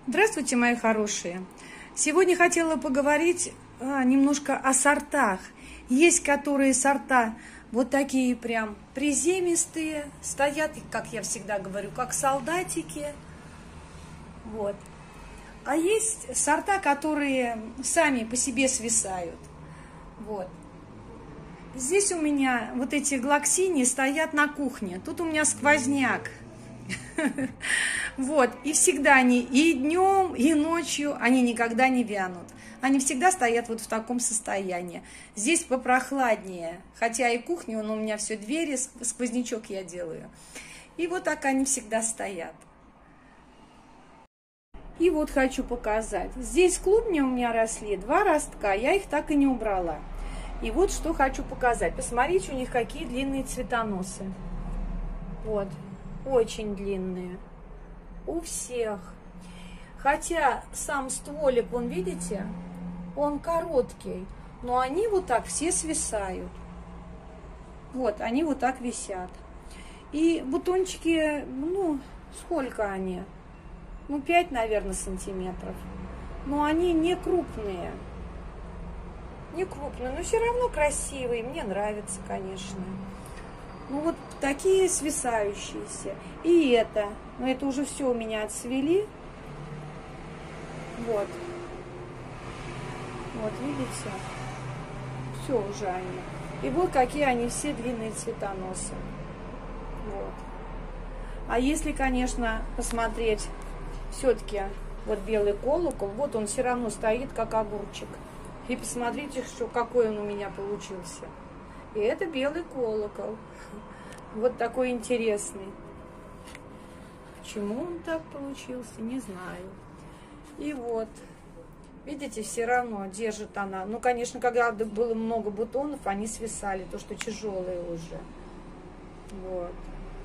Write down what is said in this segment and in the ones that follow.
Здравствуйте, мои хорошие! Сегодня хотела поговорить немножко о сортах. Есть которые сорта вот такие прям приземистые, стоят, как я всегда говорю, как солдатики. Вот. А есть сорта, которые сами по себе свисают. Вот. Здесь у меня вот эти глоксини стоят на кухне. Тут у меня сквозняк. Вот, и всегда они и днем, и ночью, они никогда не вянут. Они всегда стоят вот в таком состоянии. Здесь попрохладнее, хотя и кухня, у меня все двери, сквознячок я делаю. И вот так они всегда стоят. И вот хочу показать. Здесь клубни у меня росли, 2 ростка, я их так и не убрала. И вот что хочу показать. Посмотрите, у них какие длинные цветоносы. Вот. Очень длинные. У всех. Хотя сам стволик, вон видите, он короткий. Но они вот так все свисают. Вот, они вот так висят. И бутончики, сколько они? 5, наверное, сантиметров. Но они не крупные. Не крупные, но все равно красивые. Мне нравится, конечно. Вот такие свисающиеся. И это. Но это уже все у меня отцвели. Вот. Вот, видите? Все уже они. И вот какие они все длинные цветоносы. Вот. А если, конечно, посмотреть все-таки вот белый колокол, вот он все равно стоит, как огурчик. И посмотрите, какой он у меня получился. И это белый колокол. Вот такой интересный. Почему он так получился, не знаю. И вот, видите, все равно держит она. Конечно, когда было много бутонов, они свисали, то, что тяжелые уже. Вот.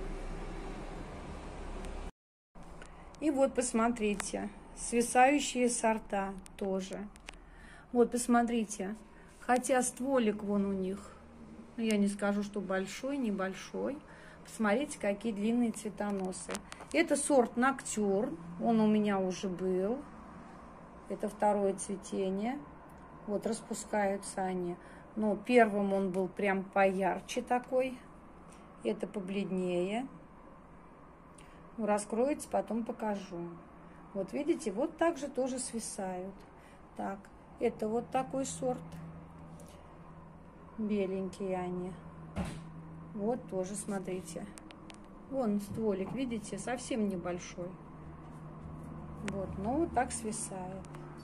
И вот, посмотрите, свисающие сорта тоже. Вот, посмотрите, хотя стволик вон у них, я не скажу, что большой, небольшой. Посмотрите, какие длинные цветоносы. Это сорт Ноктюрн, он у меня уже был. Это второе цветение. Вот, распускаются они. Но первым он был прям поярче такой. Это побледнее. Раскроется, потом покажу. Вот видите, вот так же тоже свисают. Так, это вот такой сорт. Беленькие они. Вот тоже, смотрите. Вон стволик, видите, совсем небольшой. Вот, но вот так свисает.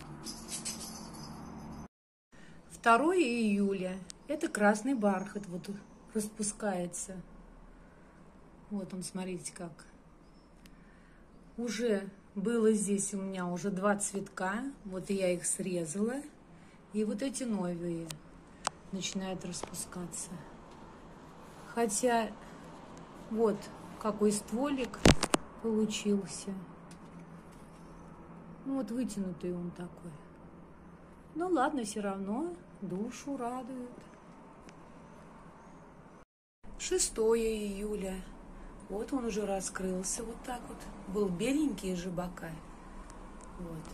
2 июля. Это красный бархат вот распускается. Вот он, смотрите как. Уже было здесь у меня уже 2 цветка. Вот я их срезала. И вот эти новые начинают распускаться. Хотя вот какой стволик получился. Вот вытянутый он такой. Ну ладно, все равно душу радует. 6 июля. Вот он уже раскрылся вот так вот. Был беленький же бока. Вот.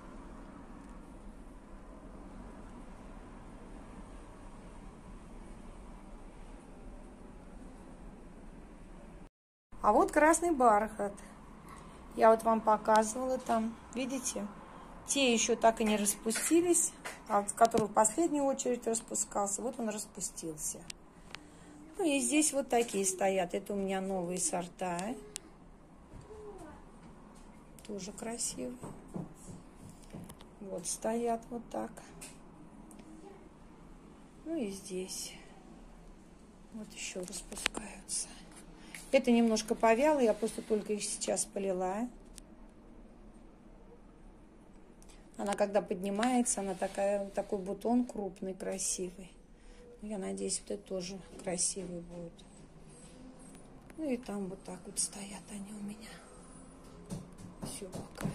А вот красный бархат. Я вот вам показывала там. Видите? Те еще так и не распустились. А который в последнюю очередь распускался. Вот он распустился. Ну и здесь вот такие стоят. Это у меня новые сорта. Тоже красивые. Вот стоят вот так. Ну и здесь. Вот еще распускаются. Это немножко повяло, я просто только их сейчас полила. Она когда поднимается, она такой бутон крупный, красивый. Я надеюсь, вот это тоже красивый будет. Ну и там вот так вот стоят они у меня. Все пока.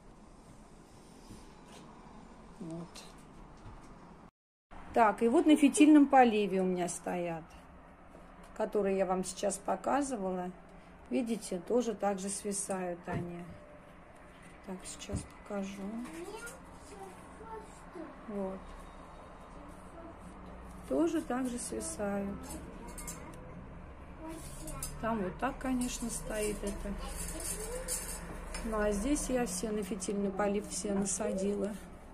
Вот. Так, и вот на фитильном поливе у меня стоят, которые я вам сейчас показывала. Видите, тоже так же свисают они. Так, сейчас покажу. Вот. Тоже так же свисают. Там вот так, конечно, стоит это. Ну, а здесь я все на фитильный полив все насадила.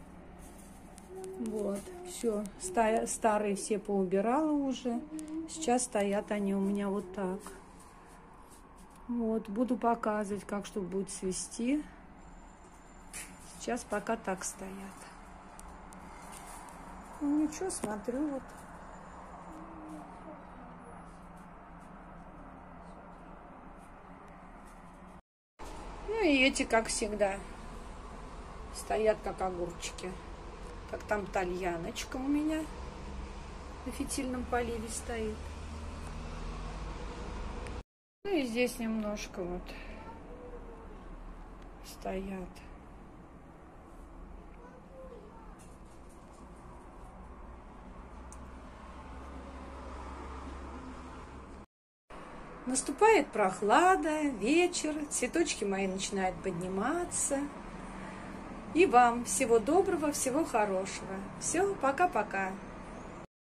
Вот, все. Старые все поубирала уже. Сейчас стоят они у меня вот так. Вот, буду показывать, как что будет свести. Сейчас пока так стоят. Ну, ничего, смотрю вот. Ну и эти, как всегда, стоят как огурчики. Как там тальяночка у меня на фитильном поливе стоит. Ну и здесь немножко вот стоят. Наступает прохлада, вечер, цветочки мои начинают подниматься. И вам всего доброго, всего хорошего. Все, пока-пока.